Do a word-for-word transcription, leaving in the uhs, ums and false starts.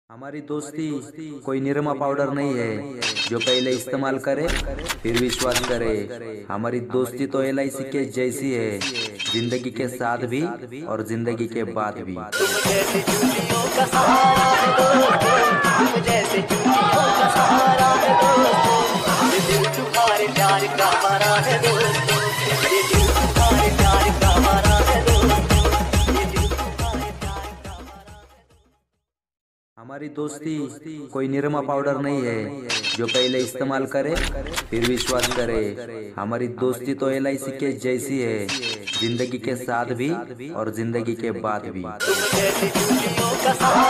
हमारी दोस्ती कोई निरमा पाउडर नहीं है जो पहले इस्तेमाल करे फिर विश्वास करे। हमारी दोस्ती तो एल आई सी के जैसी है, जिंदगी के साथ भी और जिंदगी के बाद भी। तुम जैसे चूड़ियों का सहारा है दोस्तों, तुम जैसे चूड़ियों का सहारा है दोस्तों, ये दिल तुम्हारे प्यार का हमारा है दोस्तों, ये दिल तुम्हारे प्यार का हमारा है दोस्तों, ये दिल तुम्हारे प्यार का हमारा है। हमारी दोस्ती कोई निरमा पाउडर नहीं है जो पहले इस्तेमाल करे फिर विश्वास करे। हमारी दोस्ती तो एल आई सी के जैसी है, जिंदगी के साथ भी और जिंदगी के बाद भी। तुम जैसे चूड़ियों का सहारा